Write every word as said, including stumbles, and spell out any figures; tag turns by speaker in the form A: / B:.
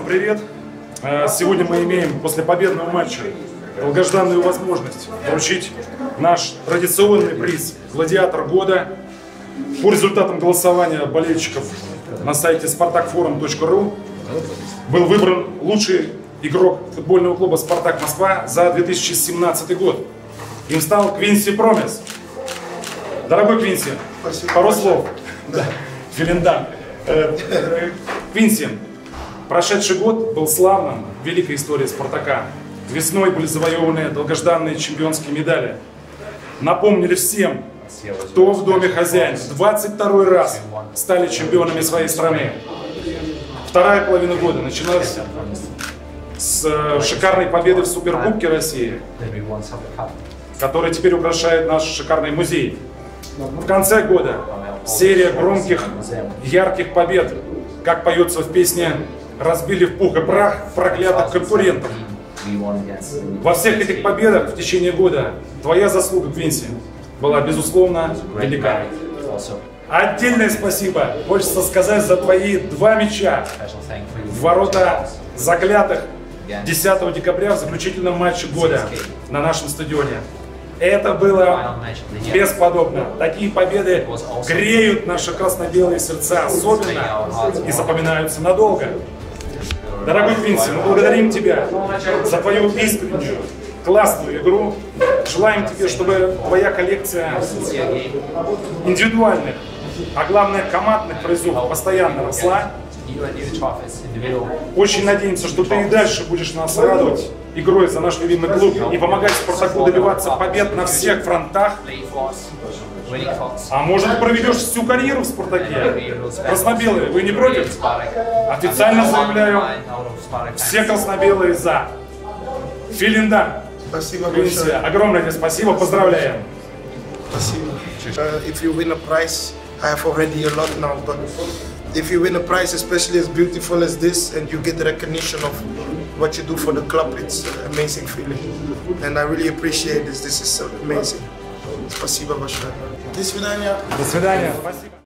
A: Всем привет! Сегодня мы имеем после победного матча долгожданную возможность вручить наш традиционный приз «Гладиатор года». По результатам голосования болельщиков на сайте спартак форум точка ру был выбран лучший игрок футбольного клуба «Спартак Москва» за две тысячи семнадцатый год. Им стал Квинси Промес. Дорогой Квинси, Спасибо пару большое. слов. Да. Филиндан. Квинси, прошедший год был славным в великой истории «Спартака». Весной были завоеваны долгожданные чемпионские медали. Напомнили всем, кто в доме хозяин. В двадцать второй раз стали чемпионами своей страны. Вторая половина года началась с шикарной победы в Суперкубке России, который теперь украшает наш шикарный музей. В конце года серия громких, ярких побед, как поется в песне, разбили в пух и прах проклятых конкурентов. Во всех этих победах в течение года твоя заслуга, Квинси, была безусловно велика. Отдельное спасибо хочется сказать за твои два мяча в ворота заклятых десятого декабря в заключительном матче года на нашем стадионе. Это было бесподобно. Такие победы греют наши красно-белые сердца особенно и запоминаются надолго. Дорогой Квинси, мы благодарим тебя за твою искреннюю, классную игру. Желаем тебе, чтобы твоя коллекция индивидуальных, а главное командных призов постоянно росла. Очень надеемся, что ты и дальше будешь нас радовать игрой за наш любимый клуб и помогать Спартаку добиваться побед на всех фронтах. А может, проведешь всю карьеру в Спартаке? Краснобелые, вы не против? Официально заявляю, все краснобелые за. Филиндан.
B: Спасибо
A: большое. Огромное тебе спасибо, поздравляем.
B: Спасибо. Uh, if you win a prize, I have already a lot now, but if you win a prize, especially as beautiful as this, and you get the recognition of what you do for the club, it's an amazing feeling. And I really appreciate this. This is so amazing. Спасибо большое. До свидания.
A: До свидания. Спасибо.